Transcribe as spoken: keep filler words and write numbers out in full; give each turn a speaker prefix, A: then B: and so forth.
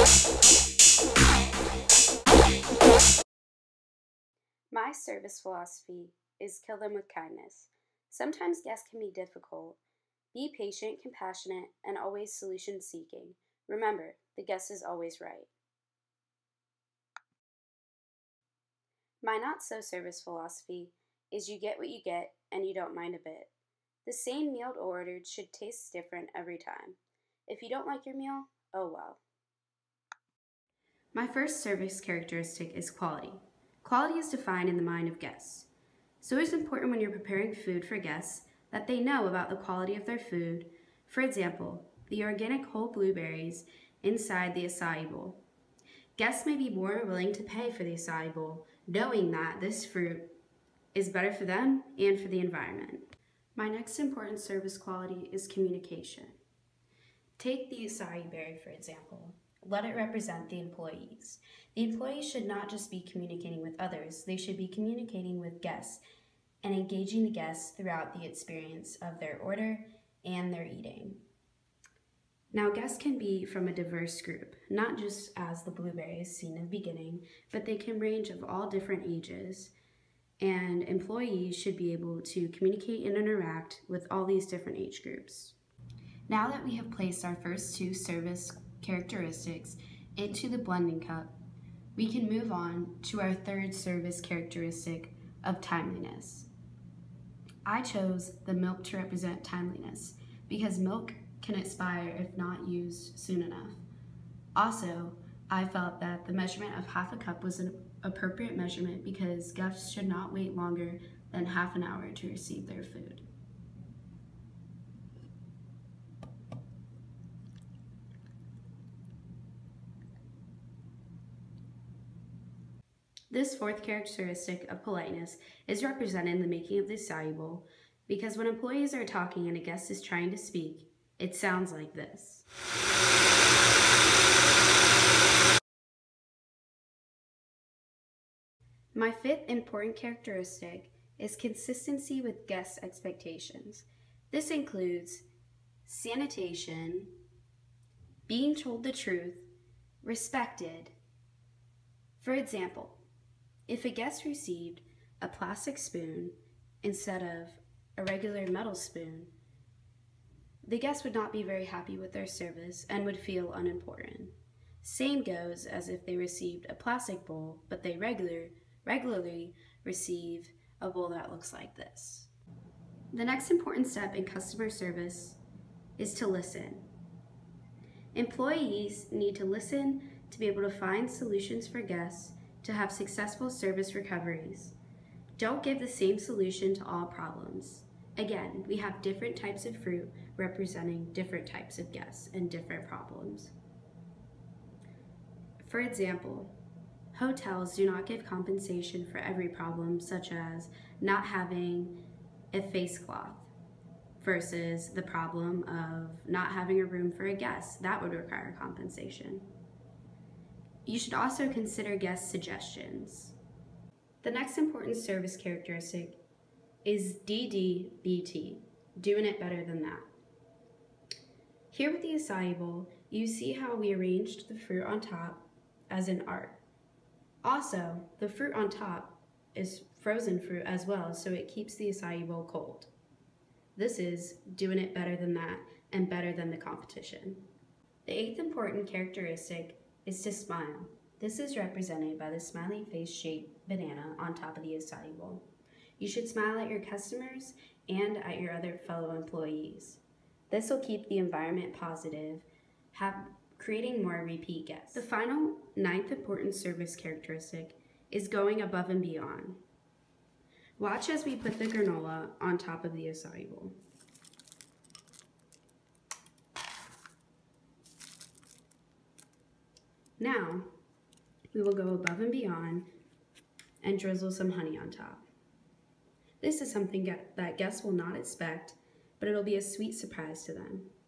A: My service philosophy is kill them with kindness. Sometimes guests can be difficult. Be patient, compassionate, and always solution-seeking. Remember, the guest is always right. My not-so-service philosophy is you get what you get and you don't mind a bit. The same meal ordered should taste different every time. If you don't like your meal, oh well. My first service characteristic is quality. Quality is defined in the mind of guests. So it's important when you're preparing food for guests that they know about the quality of their food. For example, the organic whole blueberries inside the acai bowl. Guests may be more willing to pay for the acai bowl, knowing that this fruit is better for them and for the environment. My next important service quality is communication. Take the acai berry, for example. Let it represent the employees. The employees should not just be communicating with others, they should be communicating with guests and engaging the guests throughout the experience of their order and their eating. Now, guests can be from a diverse group, not just as the blueberries seen in the beginning, but they can range of all different ages, and employees should be able to communicate and interact with all these different age groups. Now that we have placed our first two service characteristics into the blending cup, we can move on to our third service characteristic of timeliness. I chose the milk to represent timeliness because milk can expire if not used soon enough. Also, I felt that the measurement of half a cup was an appropriate measurement because guests should not wait longer than half an hour to receive their food. This fourth characteristic of politeness is represented in the making of the acai bowl because when employees are talking and a guest is trying to speak, it sounds like this. My fifth important characteristic is consistency with guest expectations. This includes sanitation, being told the truth, respected. For example, if a guest received a plastic spoon instead of a regular metal spoon, the guest would not be very happy with their service and would feel unimportant. Same goes as if they received a plastic bowl, but they regular, regularly receive a bowl that looks like this. The next important step in customer service is to listen. Employees need to listen to be able to find solutions for guests to have successful service recoveries. Don't give the same solution to all problems. Again, we have different types of fruit representing different types of guests and different problems. For example, hotels do not give compensation for every problem, such as not having a face cloth versus the problem of not having a room for a guest. That would require compensation. You should also consider guest suggestions. The next important service characteristic is D D B T, doing it better than that. Here with the acai bowl, you see how we arranged the fruit on top as an art. Also, the fruit on top is frozen fruit as well, so it keeps the acai bowl cold. This is doing it better than that and better than the competition. The eighth important characteristic is to smile. This is represented by the smiley face shaped banana on top of the acai bowl. You should smile at your customers and at your other fellow employees. This will keep the environment positive, have, creating more repeat guests. The final ninth important service characteristic is going above and beyond. Watch as we put the granola on top of the acai bowl. Now, we will go above and beyond and drizzle some honey on top. This is something that guests will not expect, but it'll be a sweet surprise to them.